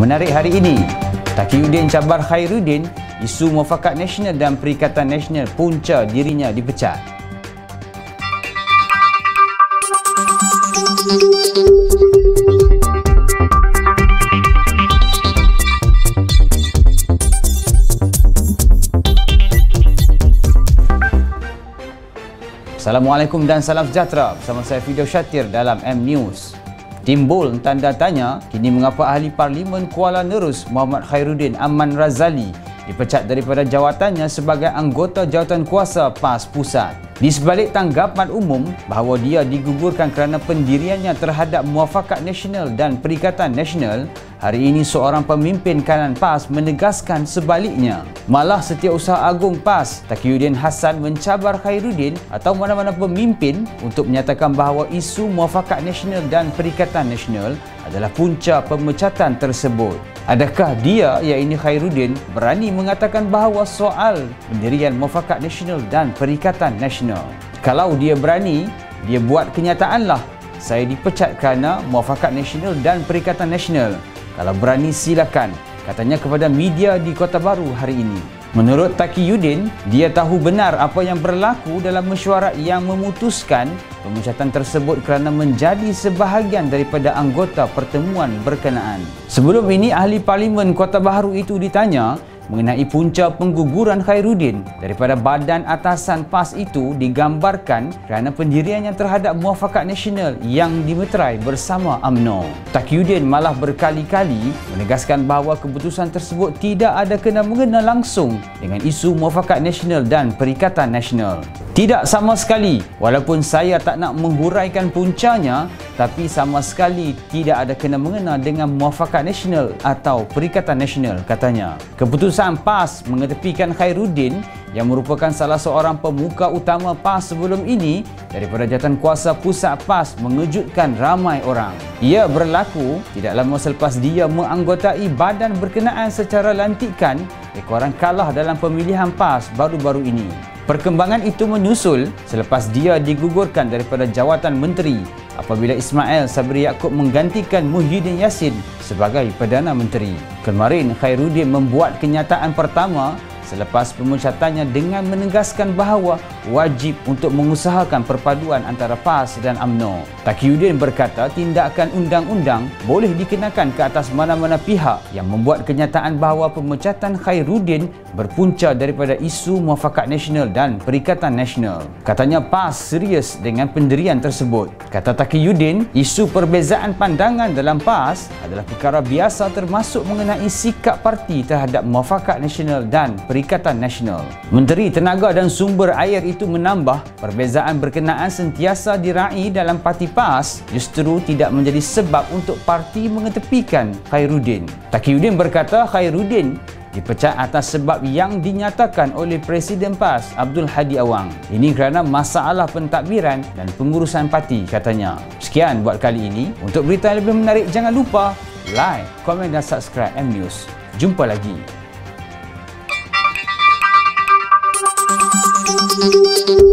Menarik hari ini, Taqiyuddin cabar Khairuddin, isu muafakat nasional dan Perikatan Nasional punca dirinya dipecat. Assalamualaikum dan salam sejahtera. Bersama saya Fido Syatir dalam M News. Timbul tanda tanya kini mengapa ahli Parlimen Kuala Nerus Muhammad Khairuddin Aman Razali dipecat daripada jawatannya sebagai anggota Jawatankuasa PAS Pusat. Di sebalik tanggapan umum bahawa dia digugurkan kerana pendiriannya terhadap Muafakat Nasional dan Perikatan Nasional, hari ini seorang pemimpin kanan PAS menegaskan sebaliknya. Malah Setiausaha Agung PAS, Taqiyuddin Hassan mencabar Khairuddin atau mana-mana pemimpin untuk menyatakan bahawa isu Muafakat Nasional dan Perikatan Nasional adalah punca pemecatan tersebut. Adakah dia, iaitu Khairuddin, berani mengatakan bahawa soal pendirian Muafakat Nasional dan Perikatan Nasional? Kalau dia berani, dia buat kenyataanlah. Saya dipecat kerana Muafakat Nasional dan Perikatan Nasional. Kalau berani silakan, katanya kepada media di Kota Baru hari ini. Menurut Taqiyuddin, dia tahu benar apa yang berlaku dalam mesyuarat yang memutuskan pemecatan tersebut kerana menjadi sebahagian daripada anggota pertemuan berkenaan. Sebelum ini, ahli Parlimen Kota Baru itu ditanya mengenai punca pengguguran Khairuddin daripada badan atasan PAS itu digambarkan kerana pendiriannya terhadap Muafakat Nasional yang dimeterai bersama UMNO. Taqiyuddin malah berkali-kali menegaskan bahawa keputusan tersebut tidak ada kena-mengena langsung dengan isu Muafakat Nasional dan Perikatan Nasional. Tidak sama sekali, walaupun saya tak nak menghuraikan puncanya, tapi sama sekali tidak ada kena-mengena dengan Muafakat Nasional atau Perikatan Nasional, katanya. Keputusan PAS mengetepikan Khairuddin yang merupakan salah seorang pemuka utama PAS sebelum ini daripada Jawatankuasa Pusat PAS mengejutkan ramai orang. Ia berlaku tidak lama selepas dia menganggotai badan berkenaan secara lantikan ekoran kalah dalam pemilihan PAS baru-baru ini. Perkembangan itu menyusul selepas dia digugurkan daripada jawatan menteri apabila Ismail Sabri Yaakob menggantikan Muhyiddin Yassin sebagai Perdana Menteri. Kemarin, Khairuddin membuat kenyataan pertama selepas pemecatannya dengan menegaskan bahawa wajib untuk mengusahakan perpaduan antara PAS dan UMNO. Taqiyuddin berkata tindakan undang-undang boleh dikenakan ke atas mana-mana pihak yang membuat kenyataan bahawa pemecatan Khairuddin berpunca daripada isu Muafakat Nasional dan Perikatan Nasional. Katanya PAS serius dengan pendirian tersebut. Kata Taqiyuddin, isu perbezaan pandangan dalam PAS adalah perkara biasa termasuk mengenai sikap parti terhadap Muafakat Nasional dan Perikatan Nasional. Menteri Tenaga dan Sumber Air itu menambah, perbezaan berkenaan sentiasa diraih dalam parti PAS justru tidak menjadi sebab untuk parti mengetepikan Khairuddin. Taqiyuddin berkata Khairuddin dipecat atas sebab yang dinyatakan oleh Presiden PAS Abdul Hadi Awang. Ini kerana masalah pentadbiran dan pengurusan parti, katanya. Sekian buat kali ini. Untuk berita yang lebih menarik, jangan lupa like, komen dan subscribe M News. Jumpa lagi. Thank you.